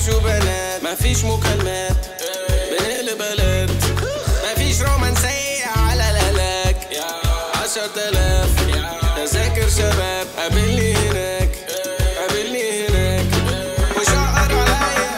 حشيش وبنات، مفيش مكالمات بنقلب بلد، مفيش رومانسية على الهلاك. 10,000 تذاكر شباب، قابلني هناك قابلني هناك وشقر عليا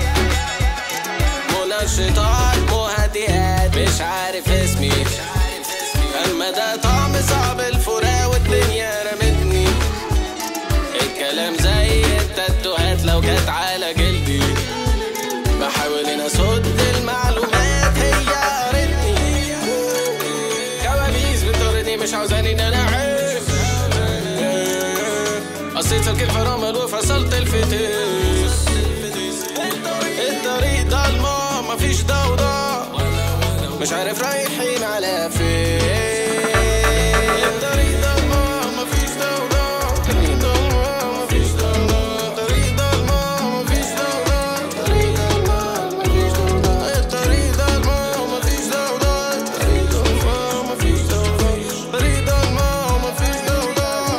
منشطات مهدئات، مش عارف اسمي اما ده طعم صعب الفراق والدنيا رمتني. الكلام زي التاتوهات لو جت على جلدي، بحاول ان اصد المعلومات هي قرتني. كوابيس بتطردني مش عاوزاني ان انا اعيش. قصيت سلك الفرامل وفصلت الفتيس. الطريق ضلمة مفيش ضوضاء، مش عارف رايحين على فين. الطريق ضلمة مفيش ضوضاء، الطريق ضلمة مفيش ضوضاء، الطريق ضلمة مفيش ضوضاء، الطريق ضلمة مفيش ضوضاء، الطريق ضلمة مفيش ضوضاء، الطريق ضلمة مفيش ضوضاء، الطريق ضلمة مفيش ضوضاء.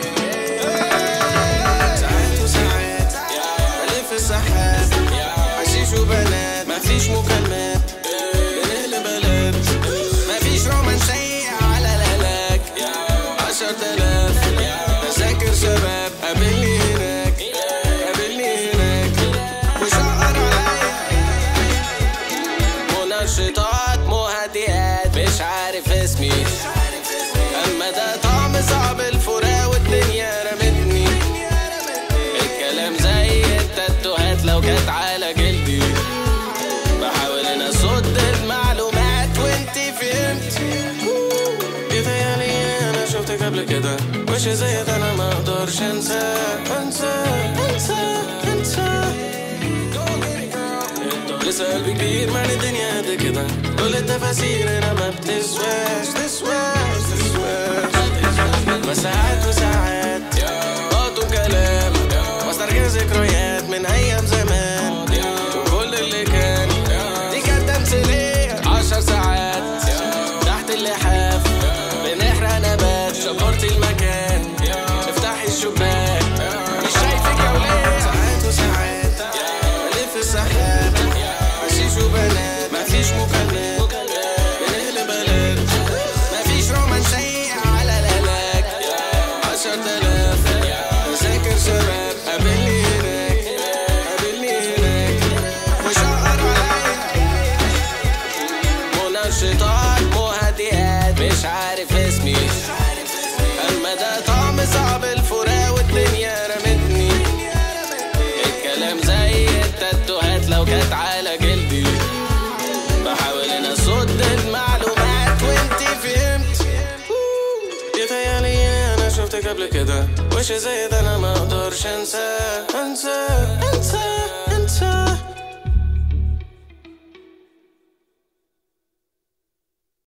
ساعات وساعات بلف السحاب، حشيش وبنات، مفيش مكالمات بنقلب بلد، مفيش رومانسية على الهلاك. 10,000 تذاكر شباب، قابلني هناك قابلني هناك وشقر عليا منشطات مهدئات، مش عارف اسمي اما ده طعم صعب الفراق والدنيا رمتني. الكلام زي التاتوهات لو جت على جلدي، بحاول ان اصد المعلومات وانتي فهمت. بيتهيألي انا شفتك قبل كده، وش زي ده انا ما اقدرش انسى انسى انسى انسى. لسه قلبي كبير معنى الدنيا قد كده، كل التفاسير هنا ما بتسواش تسواش تسواش. مساعات وساعات قطوا كلام، واسترجع ذكريات من ايام زمان وكل اللي كان. دي كانت تمثيلية 10 ساعات تحت اللحاف بنحرق نبات. شبرتي المكان افتحي الشباك، مش شايفك يا ولاد. ساعات وساعات بلف السحاب، حشيش وبنات، مفيش مكالمات بنقلب بلد، مفيش رومانسية على الهلاك. 10,000 تذاكر شباب، قابلني هناك قابلني هناك وشقر عليا منشطات مهدئات، مش عارف اسمي اما ده طعم صعب الفراق والدنيا رمتني. الكلام زي التاتوهات لو جت على جلدي، بحاول ان اصد المعلومات وانتي فهمت. بيتهيألي انا شفتك قبل كده، وش زي ده انا ما اقدرش انسى انسى انسى